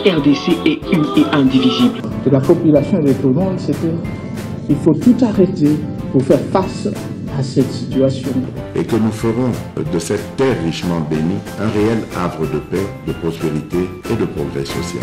RDC est une et indivisible. De la population et de tout le monde, c'est qu'il faut tout arrêter pour faire face à cette situation. Et que nous ferons de cette terre richement bénie un réel havre de paix, de prospérité et de progrès social.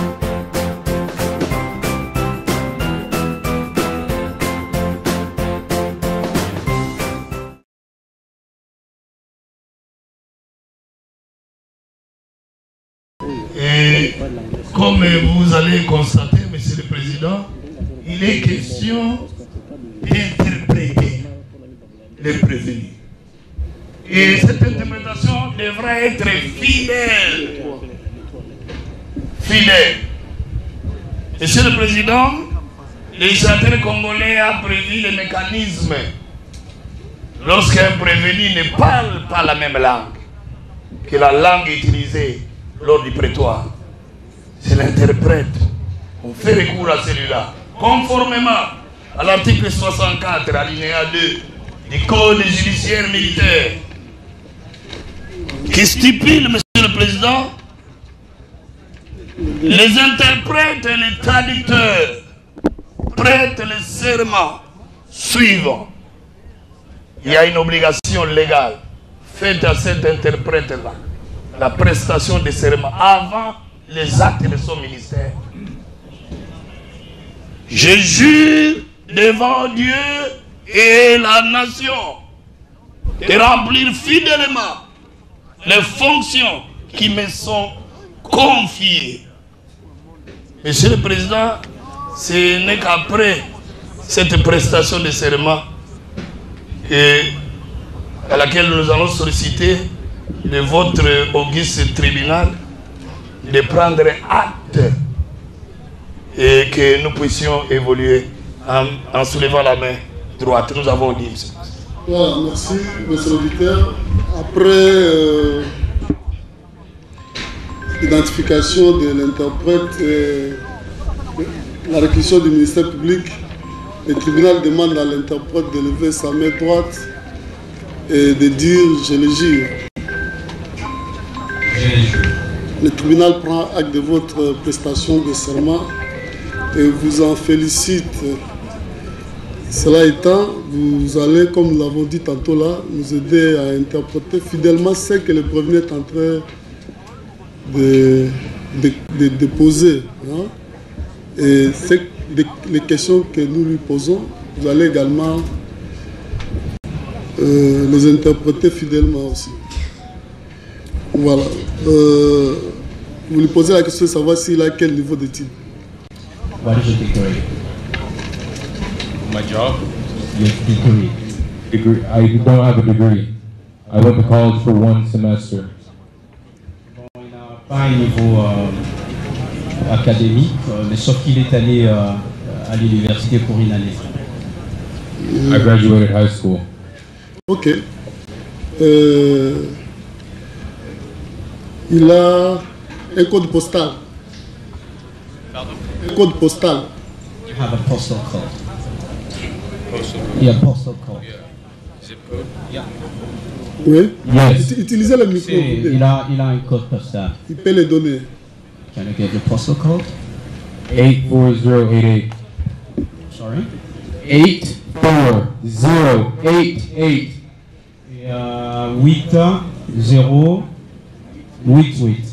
Et comme vous allez constater, Monsieur le Président, il est question d'interpréter les prévenus. Et cette interprétation devra être fidèle. Fidèle. Monsieur le Président, le législateur congolais a prévu les mécanismes. Lorsqu'un prévenu ne parle pas la même langue que la langue utilisée lors du prétoire, c'est l'interprète. On fait recours à celui-là, conformément à l'article 64, alinéa 2 du Code judiciaire militaire, qui stipule, Monsieur le Président, les interprètes et les traducteurs prêtent le serment suivant. Il y a une obligation légale faite à cet interprète-là, la prestation de serment avant les actes de son ministère. Je jure devant Dieu et la nation de remplir fidèlement les fonctions qui me sont confiées. Monsieur le Président, ce n'est qu'après cette prestation de serment à laquelle nous allons solliciter de votre auguste tribunal de prendre acte et que nous puissions évoluer en soulevant la main droite. Nous avons dit. Voilà, merci, monsieur l'auditeur. Après l'identification de l'interprète et la réquisition du ministère public, le tribunal demande à l'interprète de lever sa main droite et de dire « je le jure ». Le tribunal prend acte de votre prestation de serment et vous en félicite. Cela étant, vous allez, comme nous l'avons dit tantôt là, nous aider à interpréter fidèlement ce que le prévenu est en train de poser. Hein? Et les questions que nous lui posons, vous allez également les interpréter fidèlement aussi. Voilà. Vous lui posez la question de savoir s'il a quel niveau d'études. What is your degree? My job? Yes, degree. I don't have a degree. I went to college for 1 semester. Bon, il n'a pas un niveau académique, mais sauf qu'il est allé à l'université pour une année. I graduated high school. Ok. Il a un code postal. Pardon? Un code postal. You have a postal code. Postal code? Yeah, postal code. Yeah. Zip code? Yeah. Oui. Yes. Utilisez le micro. Il a un code postal. Il peut les donner. Can I get your postal code? 84088. Sorry? 84088. 8088.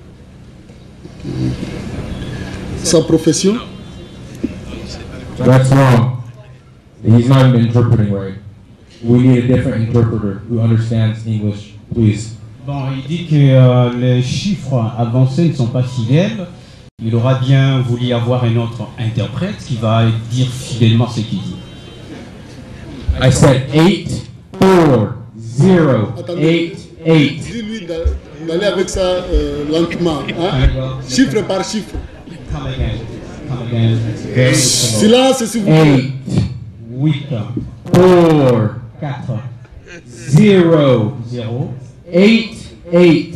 Sa profession? That's wrong. He's not even interpreting right. We need a different interpreter who understands English, please. Bon, il dit que les chiffres avancés ne sont pas fidèles. Il aura bien voulu avoir un autre interprète qui va dire fidèlement ce qu'il dit. I said 84088. Dis-lui d'aller avec ça lentement. Hein? Chiffre par chiffre. Come again. Come again. Silence, s'il vous plaît. 8 4 0 8 8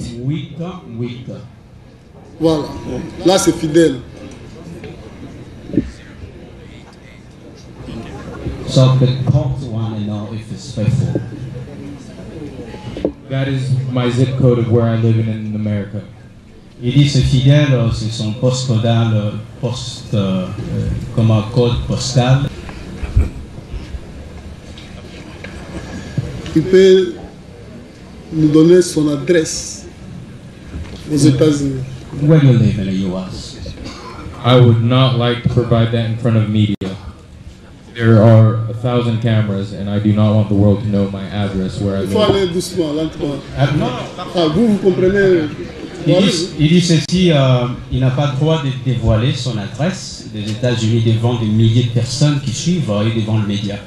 Voilà. Là, c'est fidèle. So the cops want to know if it's faithful. That is my zip code of where I live in America. Il dit c'est fidèle, c'est son poste codal, comme un code postal. Il peut nous donner son adresse aux États-Unis. Where do you live in the US? I would not like to provide that in front of media. There are 1,000 cameras, and I do not want the world to know my address where I Il faut live. aller doucement, lentement. Non. Ah, vous comprenez? Il dit ceci, il n'a pas le droit de dévoiler son adresse des États-Unis devant des milliers de personnes qui suivent et devant le média.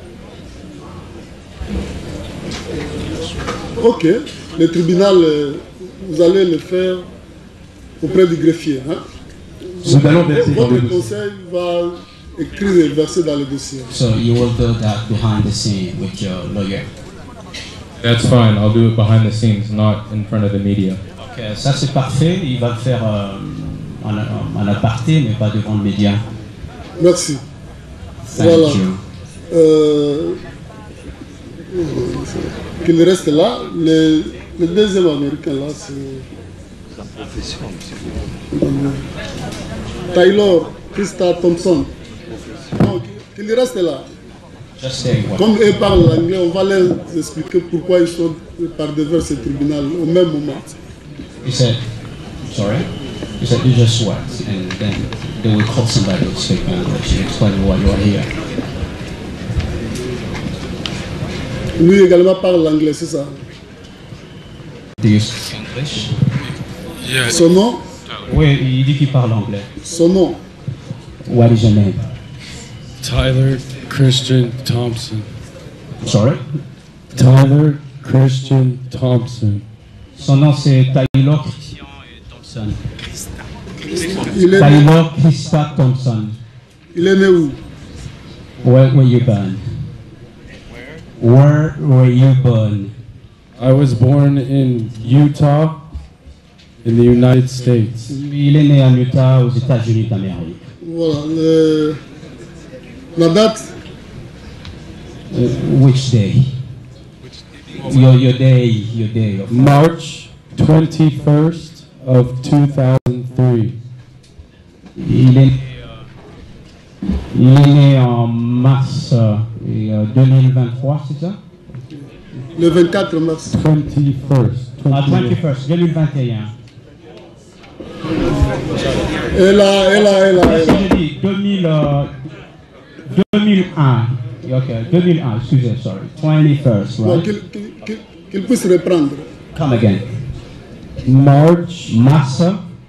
Ok, le tribunal, vous allez le faire auprès du greffier. Hein? Nous allons verser dans Votre le conseil va écrire et verser dans le dossier. So you will do that behind the scene with your lawyer. That's fine. I'll do it behind the scenes, not in front of the media. Ok, ça c'est parfait. Il va le faire en aparté, mais pas devant le média. Merci. Thank Voilà. you. Qu'il reste là. Le deuxième américain là, c'est Taylor Krista Thompson. Donc, qu'il reste là. Just say what? Comme eux parlent l'anglais, on va leur expliquer pourquoi ils sont par devers ce tribunal au même moment. He said, sorry? He said, you just what? And then they will call somebody to speak English and explain why you are here. Lui également parle l'anglais, c'est ça. Do you speak English? Son nom, Oui, il dit qu'il parle anglais. son nom. What is your name? Tyler Christian Thompson. Sorry? Tyler Christian Thompson. Son nom c'est Taylor Christian Thompson. Il est, Taylor Krista Thompson. il est né où? Where were you born? Where were you born? I was born in Utah, in the United States. Il est né en Utah, aux États-Unis d'Amérique. Voilà. La date, Which day? Your day of March 21st of 2003. Il est né en mars 2023, c'est ça? le 24 mars. 21st. Ah, 21st, 2021. Elle a. Je dis 2001. Ok, 2001, excusez, sorry. 21st, Bon, right? qu'il puisse reprendre. Come again. March Mars,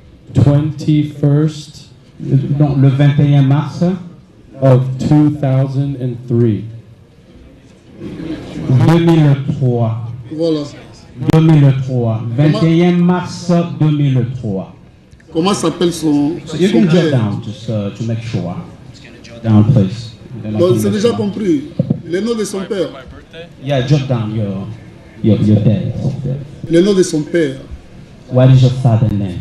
21st donc le 21 mars of 2003. 2003. Voilà. 2003. 21 mars 2003. Comment s'appelle son So you can jot père? down just to make sure. Jot down, please. Then I Donc, can c'est make déjà sure. compris. Le nom de son père. Yeah, jot down your date. Le nom de son père. What is your father's name?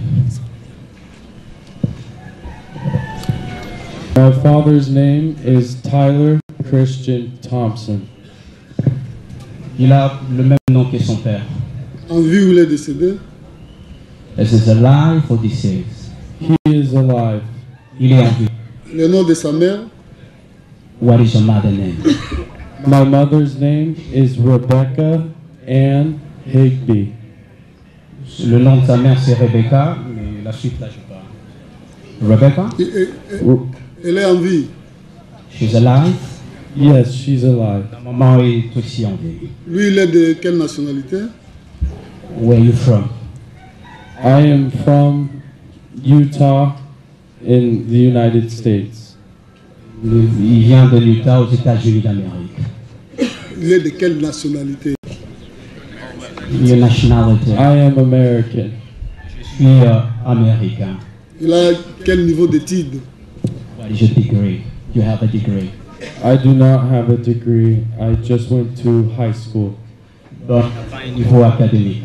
My father's name is Tyler Christian Thompson. Il a le même nom que son père. En vie ou il est décédé? Is he alive or deceased? He is alive. Il est en vie. Le nom de sa mère? What is your mother's name? My mother's name is Rebecca Ann Higby. Le nom de sa mère c'est Rebecca, mais la suite là je sais pas. Rebecca? Elle est en vie. She's alive. Yes, she's alive. La maman est aussi en vie. Lui, il est de quelle nationalité? Where are you from? I am from Utah in the United States. Il vient de l'Utah aux États-Unis d'Amérique. Il est de quelle nationalité? Your nationality? I am American. Je suis américain. Il a quel niveau d'études? What is your degree? You have a degree. I do not have a degree. I just went to high school. Bon, niveau académique.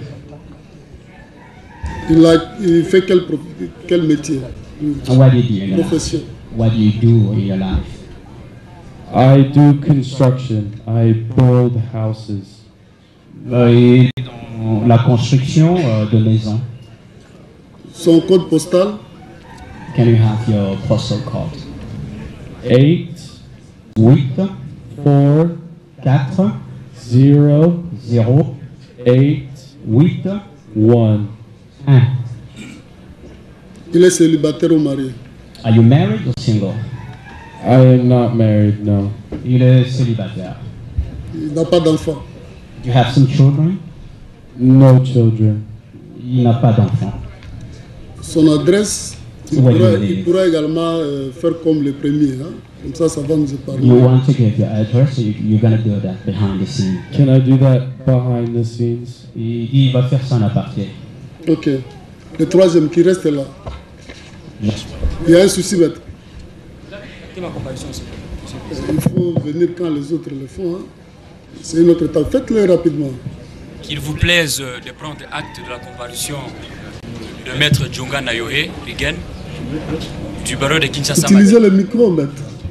Il fait quel métier? What do you do in your life? Profession. What do you do in your life? I do construction. I build houses. Et dans la construction de maisons. Son code postal. Can you have your postal code? 8 8 4 4 0 0 8 8 1. 1. Il est célibataire ou marié? Are you married or single? I am not married, no. Il est célibataire. Il n'a pas d'enfant. Do you have some children? No children. Il n'a pas d'enfant. Son adresse, il pourra également faire comme le premier. Hein? Comme ça va nous épargner. You want to give your address, so you're going to do that behind the scenes. Can I do that behind the scenes? Il va faire ça en aparté. Ok. Le troisième qui reste là. Il y a un souci bête. Il faut venir quand les autres le font. Hein. C'est une autre étape. Faites-le rapidement. Qu'il vous plaise de prendre acte de la comparution de Maître Djonga Nayohe Rigen du barreau de Kinshasa. Utilisez le micro, maître.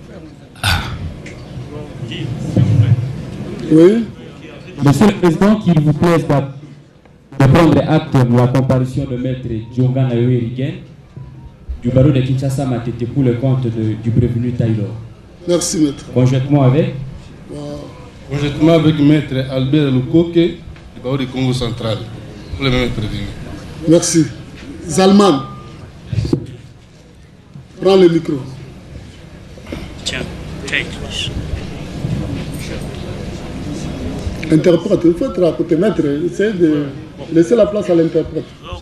Oui. Monsieur le Président, qu'il vous plaise de prendre acte de la comparution de Maître Djonga Nayohe Rigen du barreau de Kinshasa Matete pour le compte du prévenu Taylor. Merci, maître. Conjointement avec Conjointement avec Maître Albert Lukoke du barreau du Congo central. Pour le même prévenu. Merci. Zalman, prends le micro. Tiens, take. Interprète, il faut être à côté, maître. Essayez de laisser la place à l'interprète.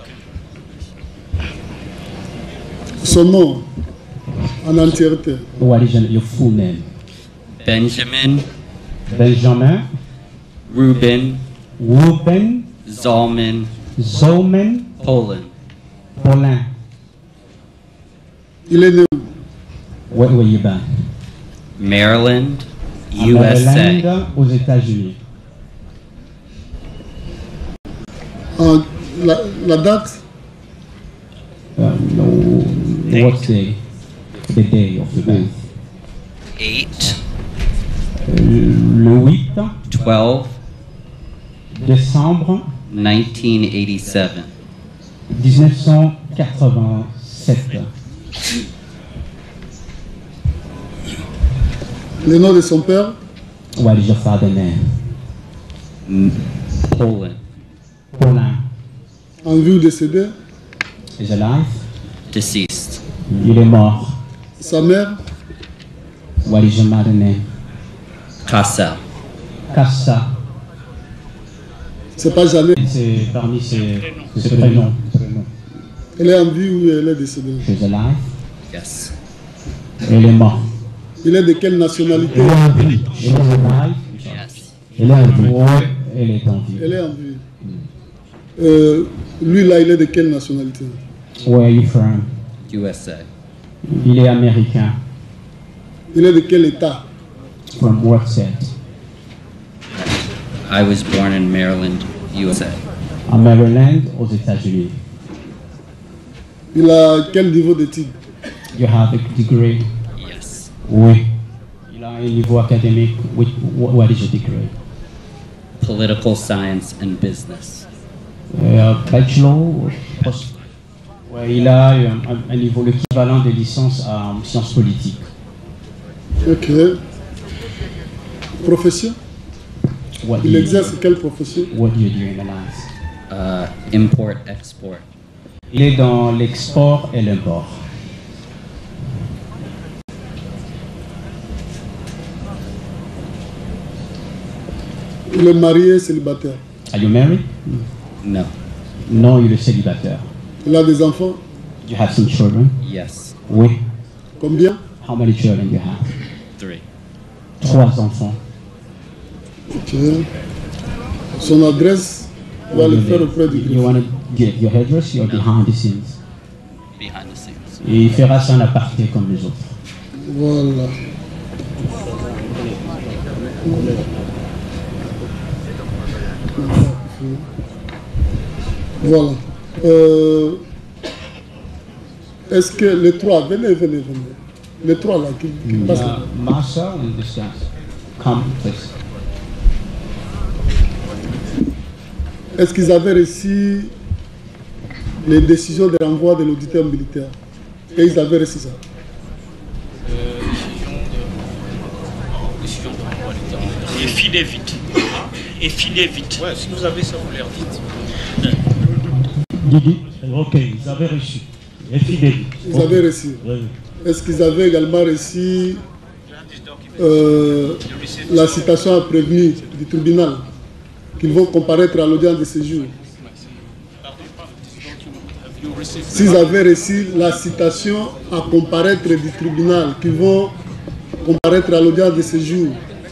Son nom, en entièreté. What is your full name? Benjamin Ruben Zalman Paulin. Il est né où? Where were you born? Maryland, Maryland, USA. aux États-Unis. La date? No. What's the day of the birth? 8 Le 8 12 décembre 1987. 1987. Le nom de son père? What is your father's name? Paulin. En vie ou décédé? Is alive? Deceased. Il est mort. Sa mère? What is your mother's name? Kassa. C'est pas Jeannette. C'est parmi ses prénoms. Elle est en vie ou elle est décédée? She's alive. Yes. Elle est morte. Il est de quelle nationalité? Elle est alive. Yes. Elle est en vie. Ouais, elle est en vie. Elle est en vie. Lui là, il est de quelle nationalité? Where are you from? USA. Il est américain. Il est de quel état? From what state? I was born in Maryland, USA. À Maryland, aux États-Unis. Il a quel niveau d'études? You have a degree? Yes. Oui. Il a un niveau académique. What is your degree? Political science and business. Bachelor? Ouais, il a un niveau, l'équivalent des licences en sciences politiques. Ok. Profession? Il exerce quelle profession? What do you do in the life? Import, export. Il est dans l'export et l'import. Il est marié, célibataire. Are you married? No. Non, il est célibataire. Il a des enfants? You have some children? Yes. Oui. Combien? How many children do you have? 3. 3 enfants. Ok. Son adresse, on va le faire auprès du greffe. You want to get your address, you're behind the scenes. Behind the scenes. Et il fera ça en aparté comme les autres. Voilà. Voilà. Est-ce que les trois, venez. Les trois là qui passent. Marshall and discuss. Come, please. Est-ce qu'ils avaient reçu les décisions de renvoi de l'auditeur militaire. Et ils avaient reçu ça. Et filez vite. Et filez vite. Ouais, si vous avez ça, vous leur dites. Didi, ok, ils avaient reçu. Et filez vite. Ils avaient reçu. Oui. Est-ce qu'ils avaient également reçu la citation à prévenir du tribunal qu'ils vont comparaître à l'audience de séjour? S'ils avaient reçu la citation à comparaître du tribunal qu'ils vont comparaître à l'audience de séjour?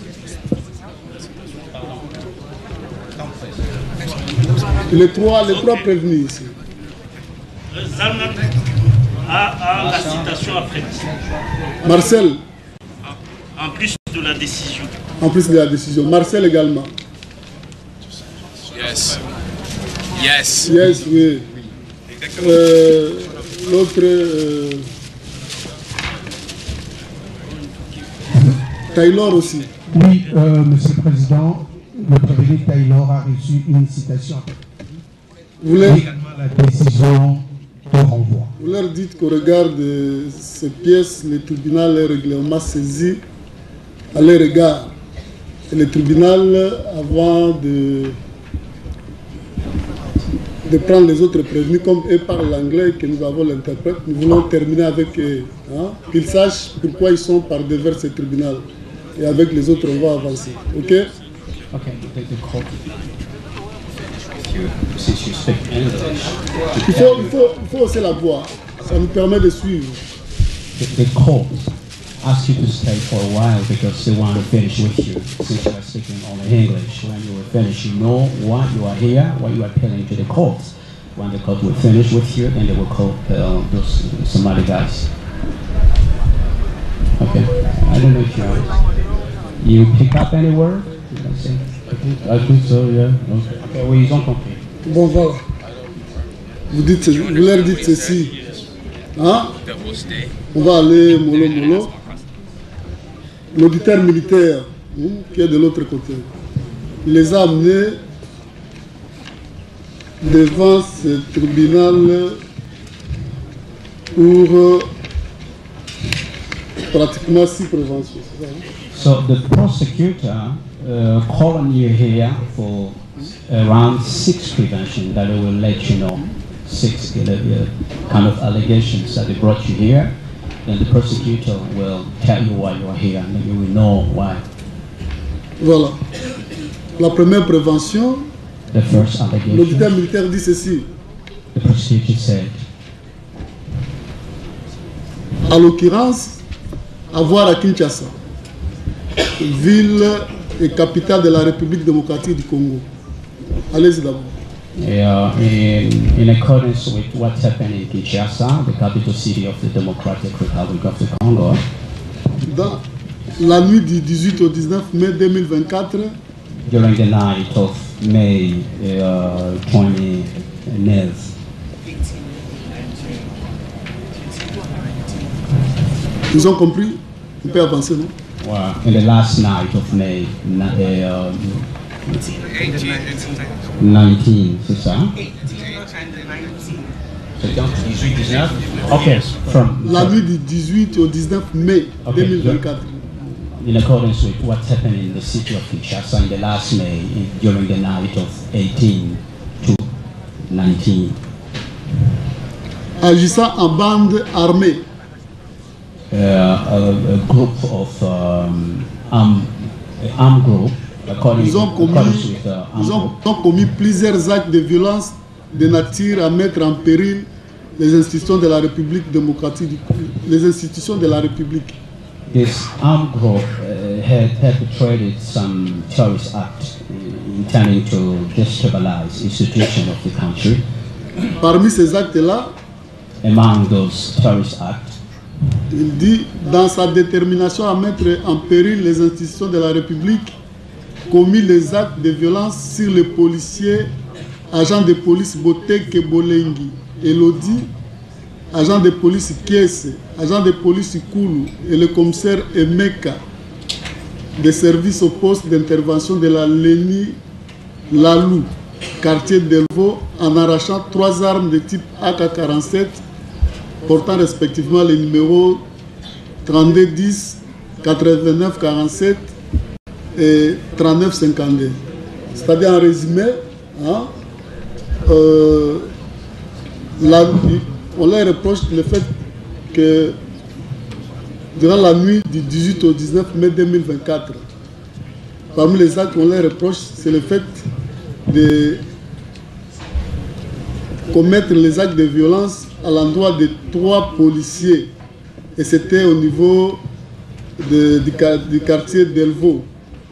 Les trois prévenus ici. Zalman a la citation après. Marcel. En plus de la décision. En plus de la décision. Marcel également. Yes. Yes. Yes, oui. L'autre... Taylor aussi. Oui, Monsieur le Président, le prévenu Taylor a reçu une citation. Vous leur... également la décision de renvoi. Vous leur dites qu'au regard de ces pièces, le tribunal est régulièrement saisi à leur égard. Et le tribunal, avant de prendre les autres prévenus, comme eux parlent l'anglais et que nous avons l'interprète, nous voulons terminer avec eux. Hein, qu'ils sachent pourquoi ils sont par devers ce tribunal. Et avec les autres, on va avancer. OK? Ok, il faut aussi la voix. Ça nous permet de suivre. The court asked you to stay for a while because they want to finish with you. Since you are speaking only English, when you will finish, you know why you are here, what you are telling to the court. When the court will finish with you, then they will call some other guys. Okay, I don't know if you pick up any word. I think so, yeah. Okay, oui, ils ont compris. Bon, voilà. Vous leur dites ceci. Hein? On va aller mollo. L'auditeur militaire, qui est de l'autre côté, il les a amenés devant ce tribunal pour pratiquement 6 préventions. So the prosecutor calling you here for around 6 prevention that they will let you know. 6 kind of allegations that they brought you here. Then the prosecutor will tell you why you are here and then you will know why. Voilà. La première prévention, the first allegation, l'auditeur militaire dit ceci. The prosecutor said, à l'occurrence, avoir à Kinshasa, ville et capitale de la République démocratique du Congo. Allez-y d'abord. In accordance with what's happening in Kinshasa, the capital city of the Democratic Republic of the Congo. Dans la nuit du 18 au 19 mai 2024, during the night of May 29th, ils ont compris? On peut avancer, non? Wow. In the last night of May 19, c'est ça? Okay, la nuit du 18 au 19 mai 2024. In accordance with what's happening in the city of Kinshasa in the last May, during the night of 18 to 19. Agissant en bande armée. A group of armed group. Ils ont commis plusieurs actes de violence de nature à mettre en péril les institutions de la République démocratique, les institutions de la République. This armed group had perpetrated some terrorist acts intending to destabilize the situation of the country. Parmi ces actes-là, among those terrorist acts, il dit, dans sa détermination à mettre en péril les institutions de la République, commis les actes de violence sur les policiers, agents de police Boteke Bolengi, Elodie, agent de police Kiese, agent de police Koulou et le commissaire Emeka, des services au poste d'intervention de la Léni Lalou, quartier d'Elvaux en arrachant 3 armes de type AK-47 portant respectivement les numéros 3210, 8947 et 3952. C'est-à-dire en résumé, hein, on leur reproche le fait que durant la nuit du 18 au 19 mai 2024, parmi les actes qu'on leur reproche, c'est le fait de commettre les actes de violence à l'endroit de 3 policiers. Et c'était au niveau du quartier d'Elvaux.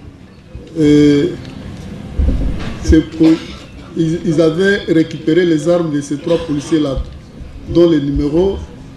Ils avaient récupéré les armes de ces 3 policiers-là, dont les numéros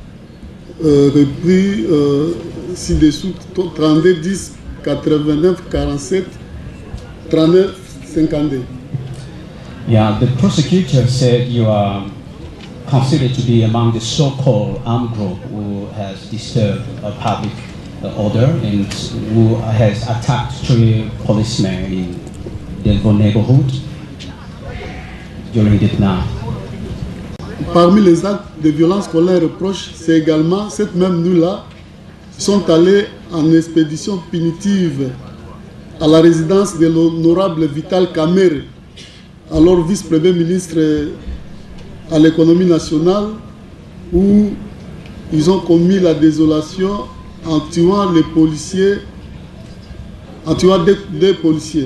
repris ci-dessous 32 10 89 47 39 52. Yeah, the prosecutor said you are considered to be among the so-called armed group who has disturbed public order and who has attacked 3 policemen in Delvaux neighborhood during this night. Parmi les actes de violence qu'on leur reproche, c'est également cette même nuit-là, ils sont allés en expédition punitive à la résidence de l'honorable Vital Kamerhe, alors vice-premier ministre à l'économie nationale, où ils ont commis la désolation en tuant les policiers, en tuant deux policiers,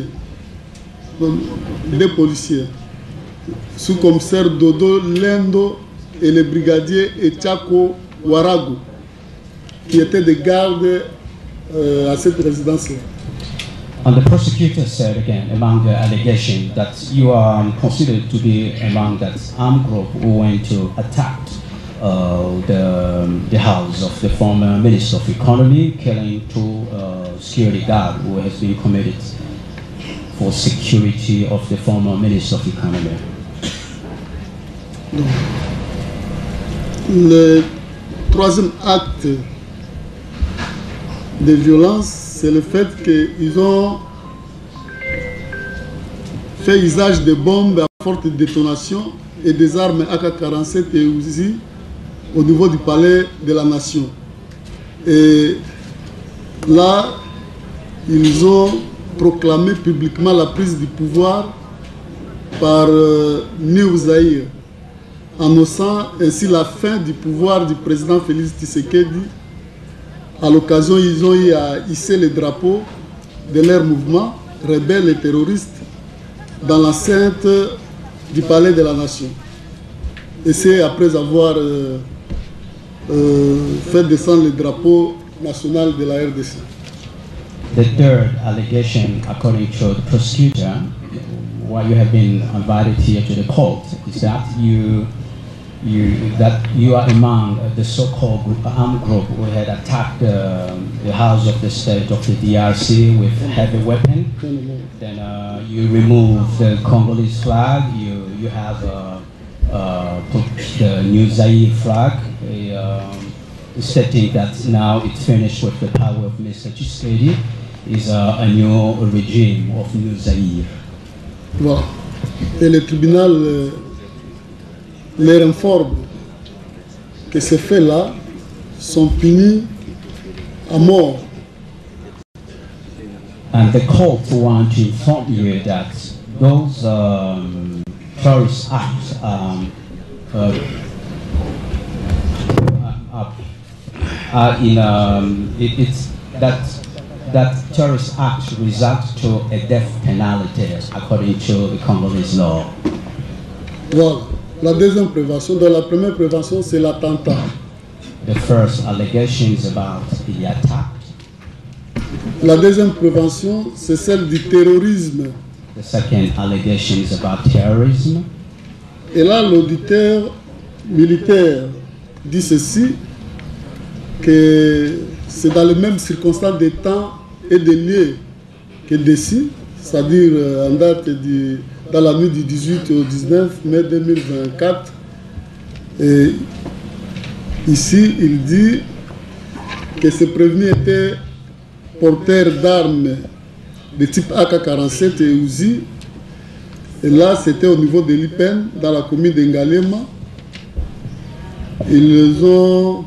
sous-commissaire Dodo Lendo et le brigadier Etiako Warago, qui étaient des gardes à cette résidence-là. And the prosecutor said again, among the allegations, that you are considered to be among that armed group who went to attack the house of the former Minister of Economy, killing 2 security guards who has been committed for security of the former Minister of Economy. Le 3e acte de violence, c'est le fait qu'ils ont fait usage de bombes à forte détonation et des armes AK-47 et Uzi au niveau du palais de la Nation. Et là, ils ont proclamé publiquement la prise du pouvoir par New Zaïre, annonçant ainsi la fin du pouvoir du président Félix Tshisekedi. À l'occasion, ils ont eu à hisser les drapeaux de leur mouvement, rebelles et terroristes, dans l'enceinte du palais de la Nation. Et c'est après avoir fait descendre le drapeau national de la RDC. The third allegation, according to the prosecutor, why you have been invited here to the court, is that you are among the so-called armed group who had attacked the house of the state of the DRC with heavy weapon. Then you remove the Congolese flag. You have put the New Zaire flag, stating that now it's finished with the power of Mr. Tshisekedi. Is a new regime of New Zaire. Voilà. Et le tribunal les informe que ces faits-là sont punis à mort. And the court want to inform you that those terrorist acts are in it's that terrorist acts result to a death penalty according to the Congolese law. Voilà. La deuxième prévention, dans la première prévention, c'est l'attentat. The first allegation is about the attack. La deuxième prévention, c'est celle du terrorisme. The second allegation is about terrorism. Et là, l'auditeur militaire dit ceci, que c'est dans les mêmes circonstances de temps et de lieu que d'ici, c'est-à-dire en date dans la nuit du 18 au 19 mai 2024. Et ici, il dit que ces prévenus étaient porteurs d'armes de type AK-47 et Uzi, Et là, c'était au niveau de l'IPEN, dans la commune d'Ngalema. Ils ont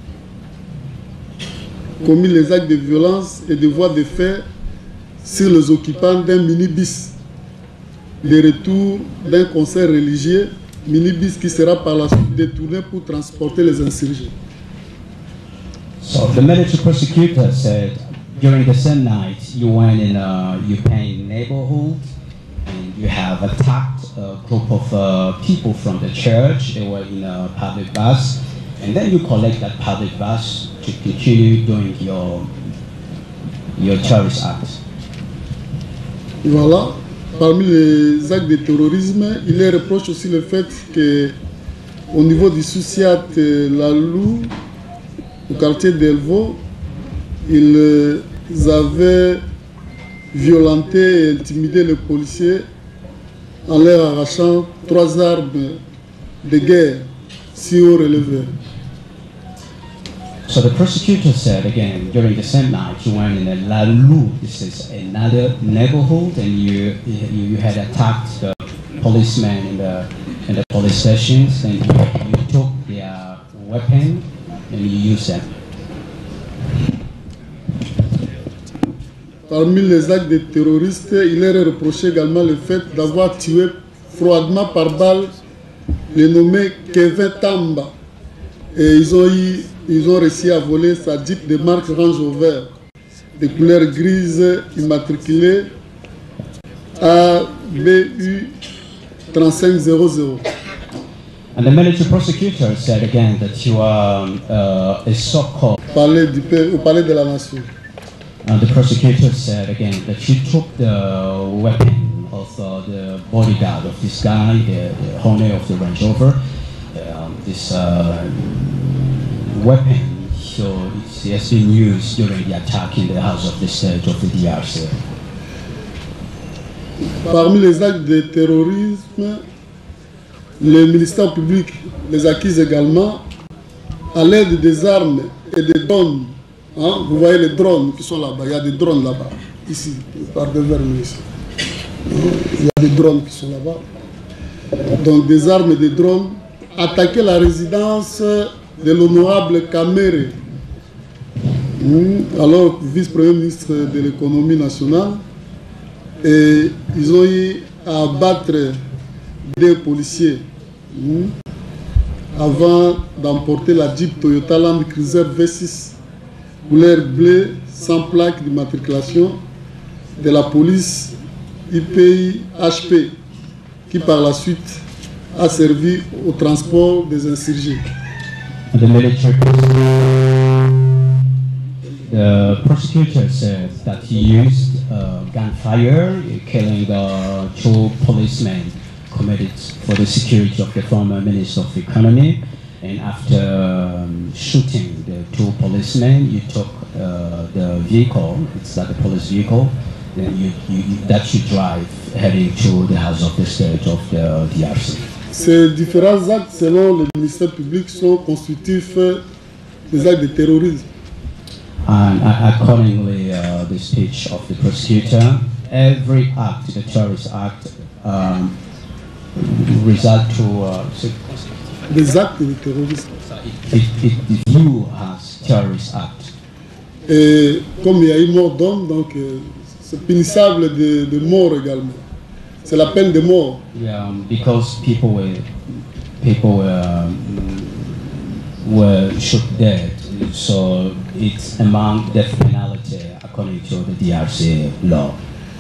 commis les actes de violence et de voies de fait sur les occupants d'un minibus. Le retour d'un concert religieux, minibus qui sera par la suite détourné pour transporter les insurgés. So the military prosecutor said during the same night you went in a Ukraine neighborhood and you have attacked a group of people from the church. They were in a public bus, and then you collect that public bus to continue doing your terrorist acts. Voilà. Parmi les actes de terrorisme, il les reproche aussi le fait qu'au niveau du Souciat Lalou, au quartier d'Elvo, ils avaient violenté et intimidé les policiers en leur arrachant 3 armes de guerre si haut relevées. So the prosecutor said again, during the same night, you went in a Lalou, this is another neighborhood, and you had attacked the policemen in the police stations, and you took their weapon and you used them. Parmi les actes des terroristes, il leur est reproché également le fait d'avoir tué froidement par balle le nommé Kevin Tamba. Et ils ont réussi à voler sa Jeep de marque Range Rover de couleur grise immatriculée ABU 3500. And the military prosecutor said again that you are a so-called... Au palais de la Nation. And the prosecutor said again that you took the weapon of the bodyguard of this guy, the owner of the Range Rover. This weapon, so it has been used during the attack in the house of the state of the DRC. Parmi les actes de terrorisme, le ministère public les accuse également à l'aide des armes et des drones. Hein, vous voyez les drones qui sont là-bas, il y a des drones là-bas, ici, par devers nous ici. Il y a des drones qui sont là-bas. Donc des armes et des drones, attaquer la résidence de l'honorable Kamere, alors vice-premier ministre de l'économie nationale, et ils ont eu à abattre des policiers avant d'emporter la Jeep Toyota Land Cruiser V6 couleur bleue sans plaque d'immatriculation de la police IPI-HP qui par la suite a servi au transport des insurgés. The prosecutor says that he used gunfire, killing 2 policemen committed for the security of the former Minister of Economy. And after shooting the 2 policemen, you took the vehicle, it's like a police vehicle, then that you drive heading to the house of the state of the DRC. Ces différents actes, selon le ministère public, sont constitutifs des actes de terrorisme. And accordingly, the speech of the prosecutor, every act, the terrorist act, result to des actes de terrorisme. It view as terrorist act. Et comme il y a eu mort d'homme, donc c'est punissable de mort également. C'est la peine de mort. Yeah, because people were shot dead, so it's among death penalty according to the DRC law.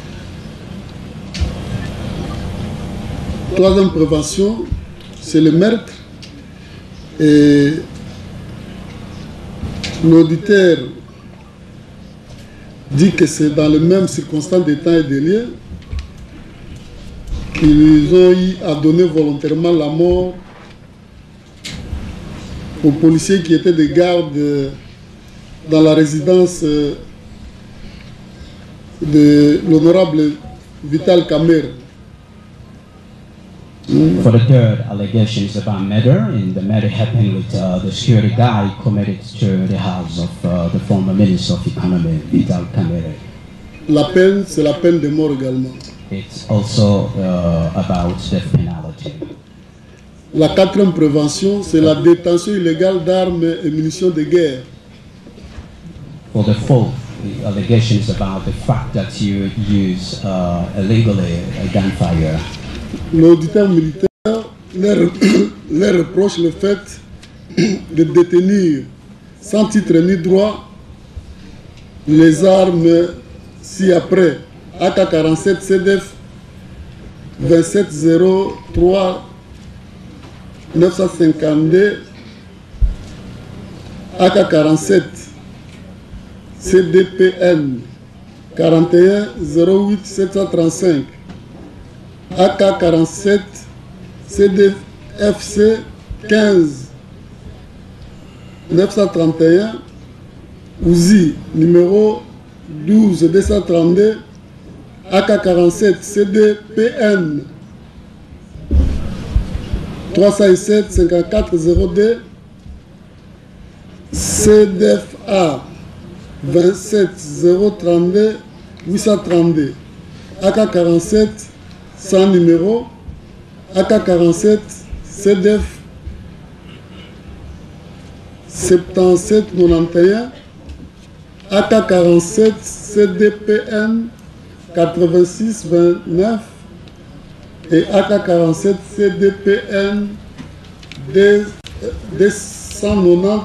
Troisième prévention, c'est le meurtre. Et l'auditeur dit que c'est dans les mêmes circonstances de temps et de lieu qu'ils ont eu à donner volontairement la mort aux policiers qui étaient de garde dans la résidence de l'honorable Vital Kamerhe. For the third allegation is about murder, and the murder happened with the security guy committed to the house of the former Minister of Economy, Vital Kamerhe. La peine, c'est la peine de mort également. it's also about death penalty. La quatrième prévention, c'est la détention illégale d'armes et munitions de guerre. For the fourth, the allegation is about the fact that you use illegally a gunfire. L'auditeur militaire leur reproche le fait de détenir sans titre ni droit les armes ci-après AK-47 CDF 2703 952 AK-47 CDPN 41 08 735 AK-47 CDFC 15 931 Uzi numéro 12 232 AK-47 CDPN 307 54 02 CDFA 27 032 832 AK-47 sans numéro AK-47 CDF 77 91 AK-47 CDPN 86 29 et AK-47 CDPN 290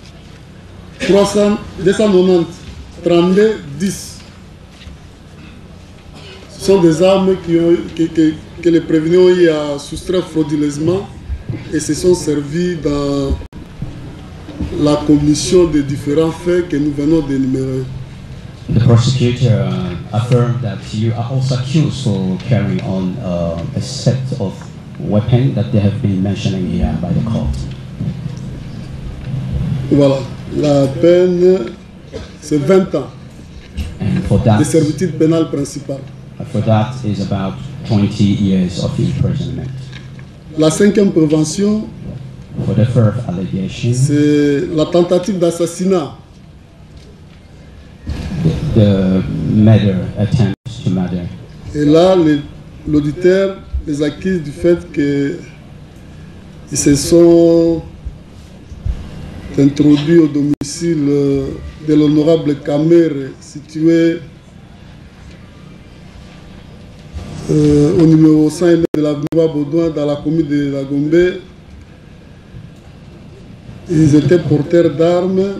32 10. Ce sont des armes que les prévenus ont eu à soustraire frauduleusement et se sont servis dans la commission des différents faits que nous venons d'énumérer. The prosecutor affirmed that you are also accused for carrying on a set of weapons that they have been mentioning here by the court. Voilà, la peine c'est 20 ans de servitude pénale principale. For that is about 20 years of imprisonment. La cinquième prévention, for the first allegation, c'est la tentative d'assassinat. The murder, attempt to murder. Et là, l'auditeur les accuse du fait qu'ils se sont introduits au domicile de l'honorable Kamere, situé au numéro 100 de l'avenue Baudouin dans la commune de La Gombe. Ils étaient porteurs d'armes.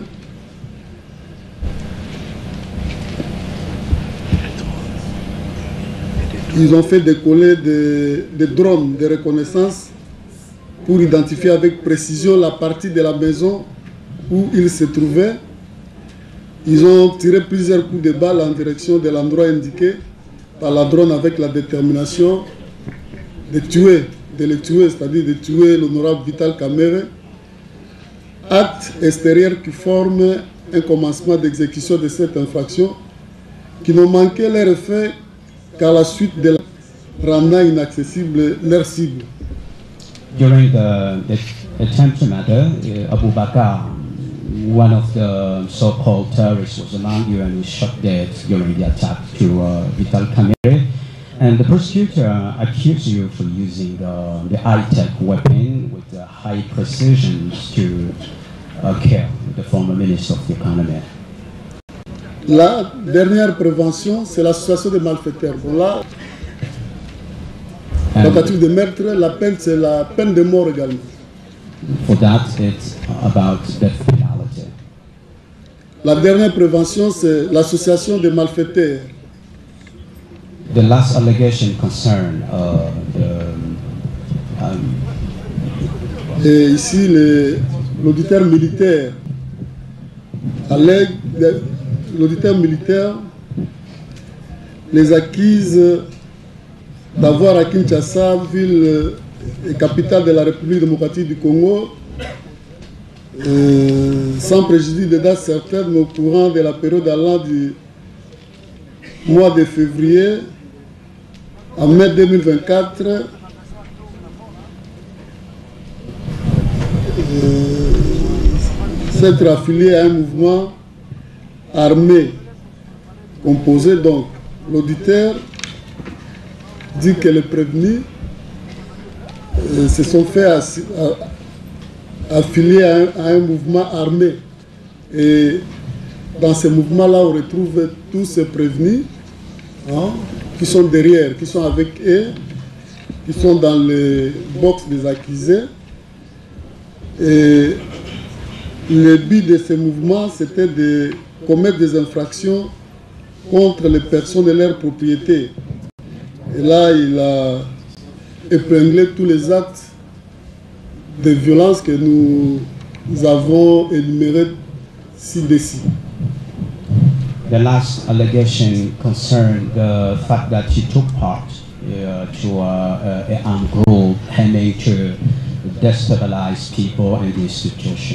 Ils ont fait décoller des drones de reconnaissance pour identifier avec précision la partie de la maison où ils se trouvaient. Ils ont tiré plusieurs coups de balle en direction de l'endroit indiqué par la drone avec la détermination de le tuer, c'est-à-dire de tuer l'honorable Vital Kamere. Acte extérieur qui forme un commencement d'exécution de cette infraction qui n'ont manqué leur effet qu'à la suite de la rendant inaccessible leur cible. During the attempt to murder, Abu Bakr, one of the so-called terrorists, was among you and was shot dead during the attack to Vital Kamere. And the prosecutor accused you for using the high-tech weapon with high precision to kill the former minister of the economy. La dernière prévention, c'est l'association des malfaiteurs. Bon, là, tentative de meurtre, la peine, c'est la peine de mort également. For that, it's about death penalty. La dernière prévention, c'est l'association des malfaiteurs. The last allegation concerned et ici, l'auditeur militaire allègue, l'auditeur militaire les accuse d'avoir à Kinshasa, ville et capitale de la République démocratique du Congo, sans préjudice de date certaine, mais au courant de la période allant du mois de février à mai 2024, s'être affilié à un mouvement armé composé donc l'auditeur dit que les prévenus se sont fait affilier à un mouvement armé. Et dans ce mouvement-là, on retrouve tous ces prévenus qui sont derrière, qui sont avec eux, qui sont dans le box des accusés. Et le but de ce mouvement, c'était de commettre des infractions contre les personnes et leurs propriétés. Et là, il a épinglé tous les actes de violence que nous avons énumérés ci-dessus. The last allegation concerned the fact that she took part to an armed group aiming to destabilize people and the institution.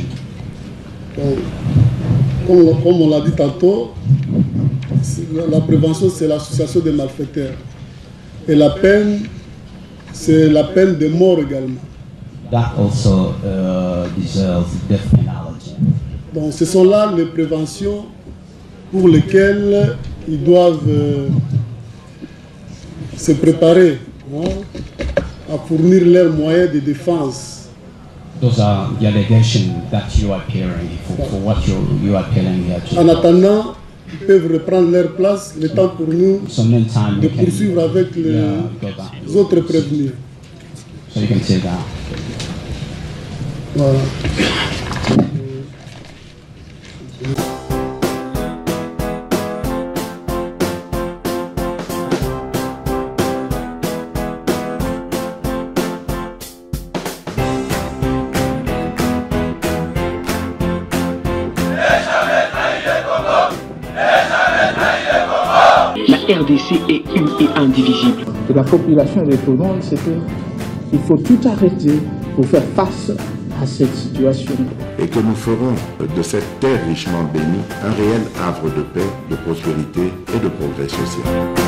Comme on l'a dit tantôt, la prévention, c'est l'association des malfaiteurs. Et la peine, c'est la peine de mort également. That also deserves death penalty. Donc ce sont là les préventions pour lesquelles ils doivent se préparer à fournir leurs moyens de défense. Those are the allegations that you are appearing for what you are appealing here to. En attendant, ils peuvent reprendre leur place, le temps pour nous de poursuivre avec les autres prévenus. So you can say that. Voilà. La RDC est une et indivisible. Et la population répondante, c'est qu'il faut tout arrêter pour faire face à cette situation. Et que nous ferons de cette terre richement bénie un réel havre de paix, de prospérité et de progrès social.